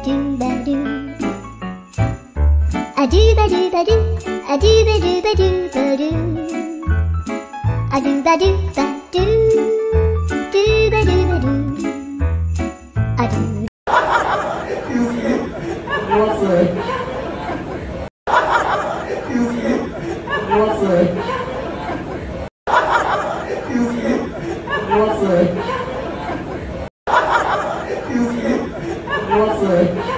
do ba do. A do ba do ba do. A do ba do ba do ba do. A do ba do ba do. Do ba do ba do. A do. What's it? What's it? What's it? What's it?